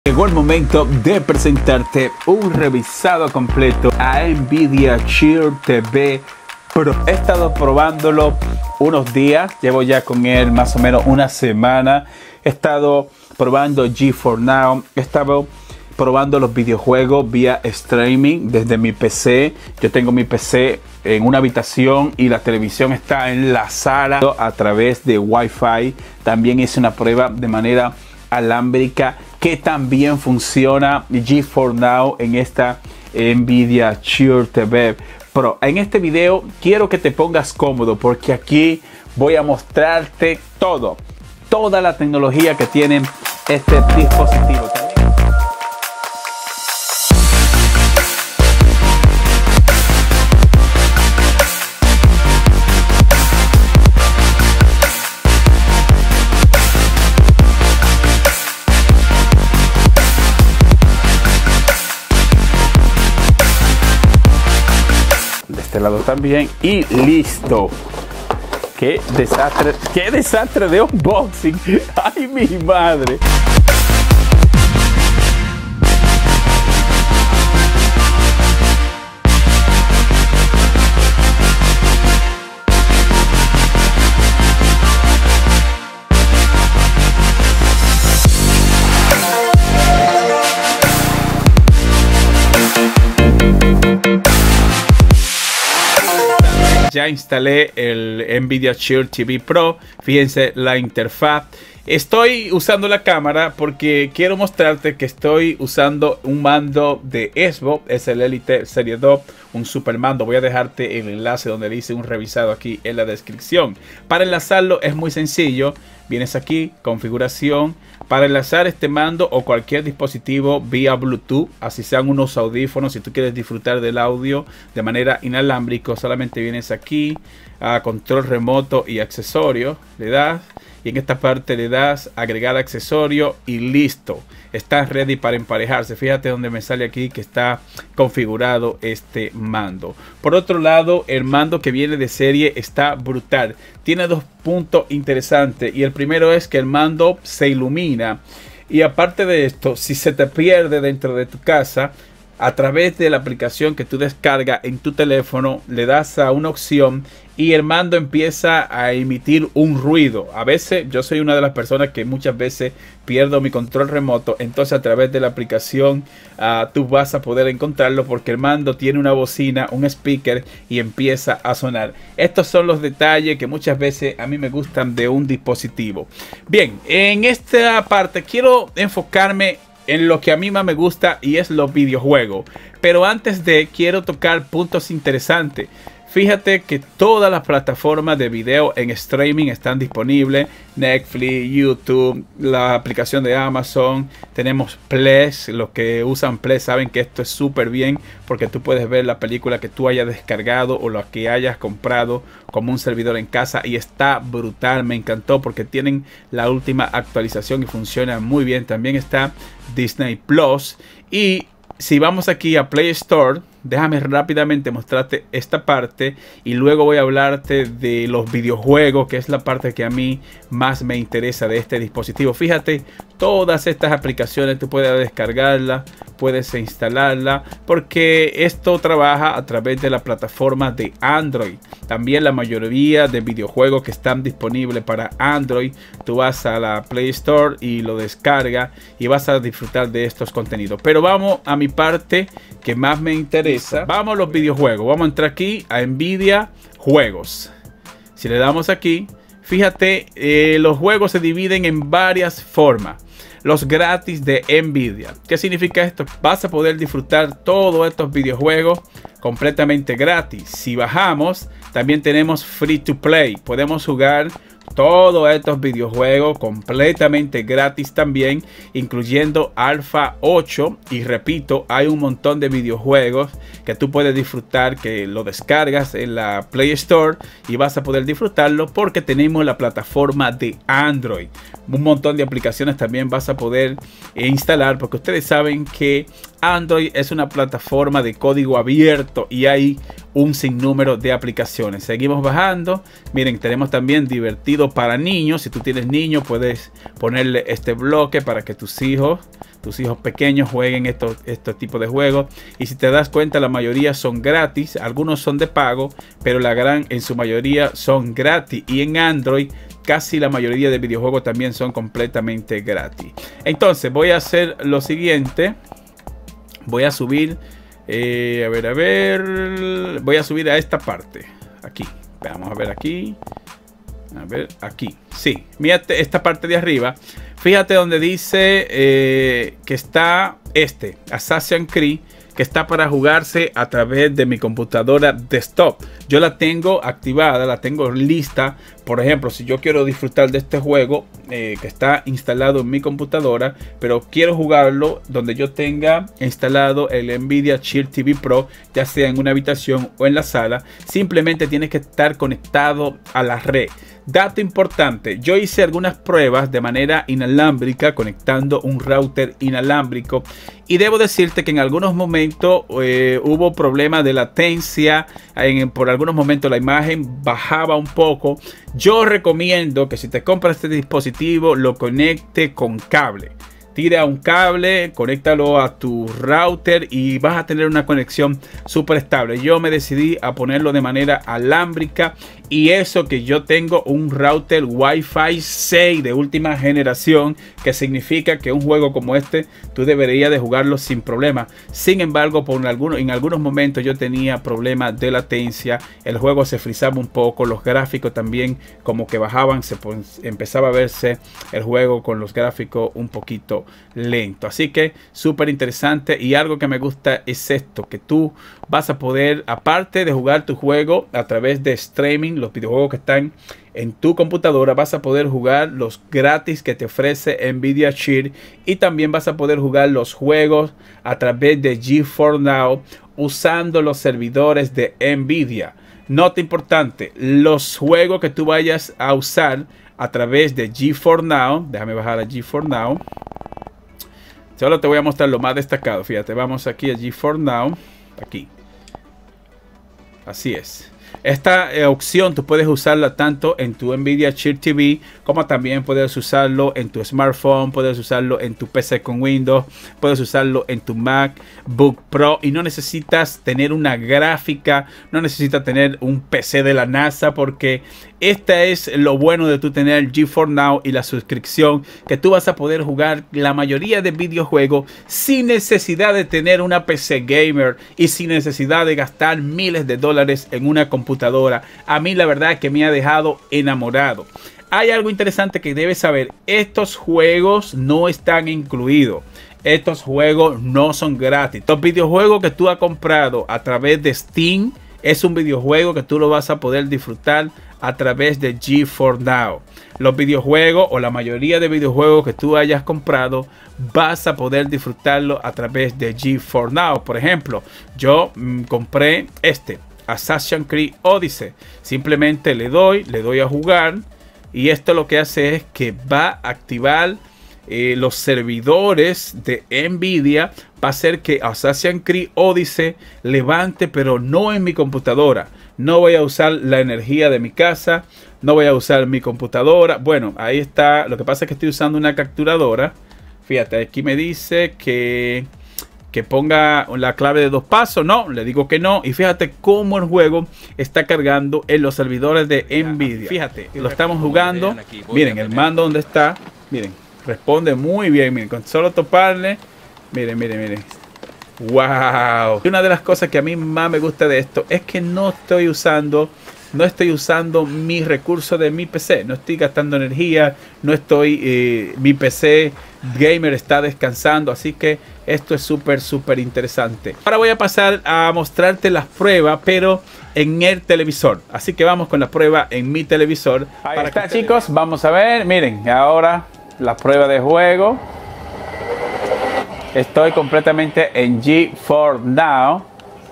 Llegó el momento de presentarte un revisado completo a Nvidia Shield TV Pro. He estado probándolo unos días, llevo ya con él más o menos una semana. He estado probando GeForce Now, he estado probando los videojuegos vía streaming desde mi PC. Yo tengo mi PC en una habitación y la televisión está enlazada a través de Wi-Fi. También hice una prueba de manera alámbrica que también funciona GeForce Now en esta Nvidia Shield TV Pro. En este video quiero que te pongas cómodo porque aquí voy a mostrarte toda la tecnología que tiene este dispositivo. Este lado también y listo. Qué desastre de unboxing. Ay, mi madre. Ya instalé el Nvidia Shield TV Pro. Fíjense la interfaz. Estoy usando la cámara porque quiero mostrarte que estoy usando un mando de Xbox. Es el Elite Serie 2, un super mando. Voy a dejarte el enlace donde le hice un revisado aquí en la descripción. Para enlazarlo es muy sencillo. Vienes aquí, configuración. Para enlazar este mando o cualquier dispositivo vía Bluetooth, así sean unos audífonos, si tú quieres disfrutar del audio de manera inalámbrica, solamente vienes aquí a control remoto y accesorios, le das y en esta parte le das agregar accesorio y listo. Está ready para emparejarse. Fíjate donde me sale aquí que está configurado este mando. Por otro lado, el mando que viene de serie está brutal. Tiene dos puntos interesantes y el primero es que el mando se ilumina. Y aparte de esto, si se te pierde dentro de tu casa, a través de la aplicación que tú descargas en tu teléfono, le das a una opción y el mando empieza a emitir un ruido. A veces yo soy una de las personas que muchas veces pierdo mi control remoto. Entonces a través de la aplicación tú vas a poder encontrarlo porque el mando tiene una bocina, un speaker y empieza a sonar. Estos son los detalles que muchas veces a mí me gustan de un dispositivo. Bien, en esta parte quiero enfocarme en lo que a mí más me gusta y es los videojuegos. Pero antes quiero tocar puntos interesantes. Fíjate que todas las plataformas de video en streaming están disponibles. Netflix, YouTube, la aplicación de Amazon. Tenemos Plex. Los que usan Plex saben que esto es súper bien porque tú puedes ver la película que tú hayas descargado o la que hayas comprado como un servidor en casa y está brutal. Me encantó porque tienen la última actualización y funciona muy bien. También está Disney Plus. Y si vamos aquí a Play Store, déjame rápidamente mostrarte esta parte y luego voy a hablarte de los videojuegos, que es la parte que a mí más me interesa de este dispositivo. Fíjate, todas estas aplicaciones tú puedes descargarlas, puedes instalarla, porque esto trabaja a través de la plataforma de Android. También la mayoría de videojuegos que están disponibles para Android, tú vas a la Play Store y lo descargas y vas a disfrutar de estos contenidos. Pero vamos a mi parte que más me interesa. Vamos a los videojuegos. Vamos a entrar aquí a Nvidia Juegos. Si le damos aquí, fíjate, los juegos se dividen en varias formas. Los gratis de Nvidia. ¿Qué significa esto? Vas a poder disfrutar todos estos videojuegos completamente gratis. Si bajamos, también tenemos free to play. Podemos jugar todos estos videojuegos completamente gratis también, incluyendo Alpha 8. Y repito, hay un montón de videojuegos que tú puedes disfrutar, que lo descargas en la Play Store y vas a poder disfrutarlo porque tenemos la plataforma de Android. Un montón de aplicaciones también vas a poder instalar porque ustedes saben que Android es una plataforma de código abierto y hay un sinnúmero de aplicaciones. Seguimos bajando. Miren, tenemos también divertido para niños. Si tú tienes niños, puedes ponerle este bloque para que tus hijos tus hijos pequeños jueguen estos tipos de juegos. Y si te das cuenta, la mayoría son gratis, algunos son de pago, pero en su mayoría son gratis. Y en Android casi la mayoría de videojuegos también son completamente gratis. Entonces voy a hacer lo siguiente. Voy a subir, voy a subir a esta parte, aquí. Vamos a ver aquí. A ver, aquí. Sí, mira esta parte de arriba. Fíjate donde dice que está Assassin's Creed, que está para jugarse a través de mi computadora desktop. Yo la tengo activada, la tengo lista. Por ejemplo, si yo quiero disfrutar de este juego que está instalado en mi computadora, pero quiero jugarlo donde yo tenga instalado el Nvidia Shield TV Pro, ya sea en una habitación o en la sala, simplemente tienes que estar conectado a la red. Dato importante, yo hice algunas pruebas de manera inalámbrica conectando un router inalámbrico y debo decirte que en algunos momentos hubo problemas de latencia, por algunos momentos la imagen bajaba un poco. Yo recomiendo que si te compras este dispositivo lo conecte con cable. Tira un cable, conéctalo a tu router y vas a tener una conexión súper estable. Yo me decidí a ponerlo de manera alámbrica y eso que yo tengo un router Wi-Fi 6 de última generación, que significa que un juego como este tú deberías de jugarlo sin problema. Sin embargo, en algunos momentos yo tenía problemas de latencia, el juego se frizaba un poco, los gráficos también como que bajaban, empezaba a verse el juego con los gráficos un poquito lento. Así que súper interesante, y algo que me gusta es esto, que tú vas a poder, aparte de jugar tu juego a través de streaming, los videojuegos que están en tu computadora, vas a poder jugar los gratis que te ofrece Nvidia Shield, y también vas a poder jugar los juegos a través de GeForce Now usando los servidores de Nvidia. Nota importante, los juegos que tú vayas a usar a través de GeForce Now, déjame bajar a GeForce Now. Solo te voy a mostrar lo más destacado. Fíjate, vamos aquí a GeForce Now. Aquí. Así es. Esta opción tú puedes usarla tanto en tu Nvidia Shield TV, como también puedes usarlo en tu smartphone, puedes usarlo en tu PC con Windows, puedes usarlo en tu MacBook Pro, y no necesitas tener una gráfica, no necesitas tener un PC de la NASA, porque este es lo bueno de tú tener GeForce Now y la suscripción, que tú vas a poder jugar la mayoría de videojuegos sin necesidad de tener una PC gamer y sin necesidad de gastar miles de dólares en una computadora. A mí la verdad es que me ha dejado enamorado. Hay algo interesante que debes saber: estos juegos no están incluidos. Estos juegos no son gratis. Los videojuegos que tú has comprado a través de Steam es un videojuego que tú lo vas a poder disfrutar a través de GeForce Now. Los videojuegos, o la mayoría de videojuegos que tú hayas comprado, vas a poder disfrutarlo a través de GeForce Now. Por ejemplo, yo compré Assassin's Creed Odyssey. Simplemente le doy a jugar, y esto lo que hace es que va a activar los servidores de Nvidia. Va a hacer que Assassin's Creed Odyssey levante, pero no en mi computadora. No voy a usar la energía de mi casa, no voy a usar mi computadora. Bueno, ahí está. Lo que pasa es que estoy usando una capturadora. Fíjate, aquí me dice que ponga la clave de 2 pasos. No, le digo que no. Y fíjate cómo el juego está cargando en los servidores de Nvidia. Fíjate, lo estamos jugando. Miren el mando donde está. Miren, responde muy bien. Miren, con solo toparle. Miren. Wow. Y una de las cosas que a mí más me gusta de esto es que no estoy usando mis recursos de mi PC. No estoy gastando energía. Mi PC gamer está descansando. Así que esto es súper interesante. Ahora voy a pasar a mostrarte las pruebas, pero en el televisor. Así que vamos con la prueba en mi televisor. Ahí está, chicos. Vamos a ver. Miren, ahora la prueba de juego. Estoy completamente en GeForce Now.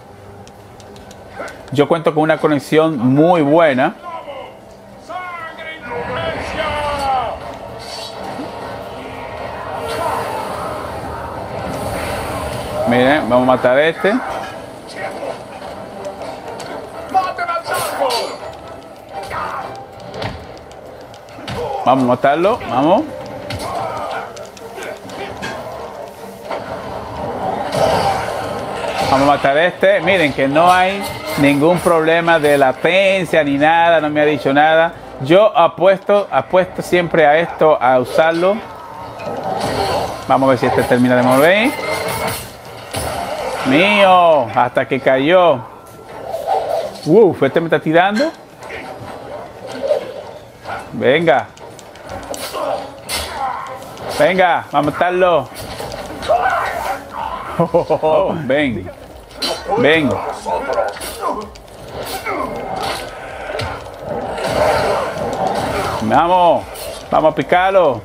Yo cuento con una conexión muy buena. Miren, vamos a matar a este. Vamos a matarlo, vamos. Vamos a matar este. Miren que no hay ningún problema de latencia ni nada. No me ha dicho nada. Yo apuesto siempre a esto, a usarlo. Vamos a ver si este termina de mover. Mío, hasta que cayó. Este me está tirando. Venga. Venga, vamos a matarlo. Ven. Ven. Vamos. Vamos a picarlo.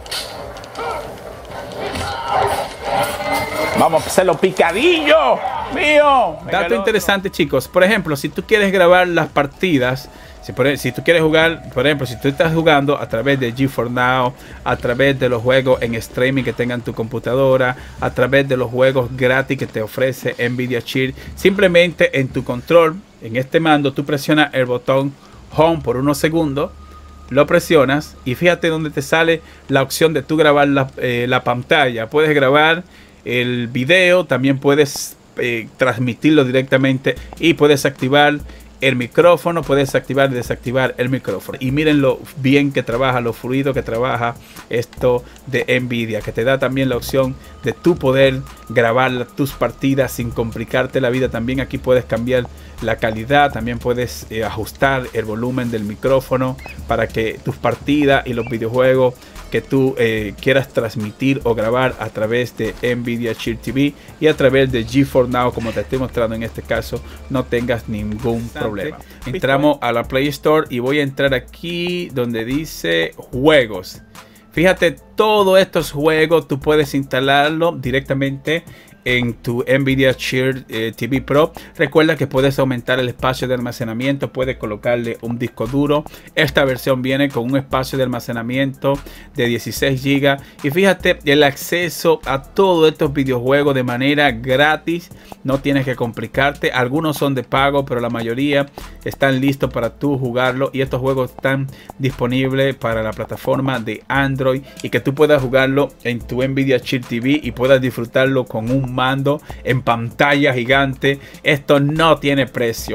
Vamos a hacerlo picadillo. Mío. Dato interesante, chicos. Por ejemplo, si tú quieres grabar las partidas, si tú quieres jugar, por ejemplo, si tú estás jugando a través de GeForce Now, a través de los juegos en streaming que tengan tu computadora, a través de los juegos gratis que te ofrece Nvidia Shield, simplemente en tu control, en este mando, tú presionas el botón Home por unos segundos, lo presionas y fíjate donde te sale la opción de tú grabar la pantalla. Puedes grabar el video, también puedes transmitirlo directamente y puedes activar el micrófono, puedes activar y desactivar el micrófono. Y miren lo bien que trabaja, lo fluido que trabaja esto de Nvidia, que te da también la opción de tú poder grabar tus partidas sin complicarte la vida. También aquí puedes cambiar la calidad, también puedes ajustar el volumen del micrófono para que tus partidas y los videojuegos que tú quieras transmitir o grabar a través de Nvidia Shield TV y a través de GeForce Now, como te estoy mostrando en este caso, no tengas ningún problema. Entramos a la Play Store y voy a entrar aquí donde dice juegos. Fíjate, todos estos juegos tú puedes instalarlo directamente en tu Nvidia Shield TV Pro. Recuerda que puedes aumentar el espacio de almacenamiento, puedes colocarle un disco duro. Esta versión viene con un espacio de almacenamiento de 16 GB y fíjate, el acceso a todos estos videojuegos de manera gratis, no tienes que complicarte. Algunos son de pago, pero la mayoría están listos para tú jugarlo, y estos juegos están disponibles para la plataforma de Android y que tú puedas jugarlo en tu Nvidia Shield TV y puedas disfrutarlo con un mando en pantalla gigante. Esto no tiene precio.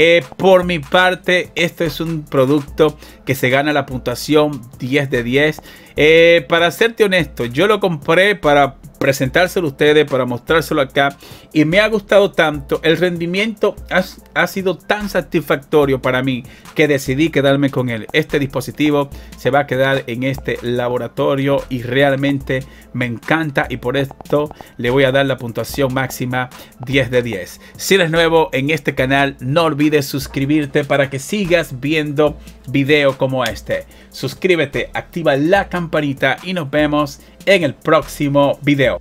Por mi parte, esto es un producto que se gana la puntuación 10 de 10. Para serte honesto, yo lo compré para presentárselo a ustedes, para mostrárselo acá, y me ha gustado tanto, el rendimiento ha sido tan satisfactorio para mí que decidí quedarme con él. Este dispositivo se va a quedar en este laboratorio y realmente me encanta, y por esto le voy a dar la puntuación máxima 10 de 10. Si eres nuevo en este canal, no olvides suscribirte para que sigas viendo videos como este. Suscríbete, activa la campanita y nos vemos en el próximo video.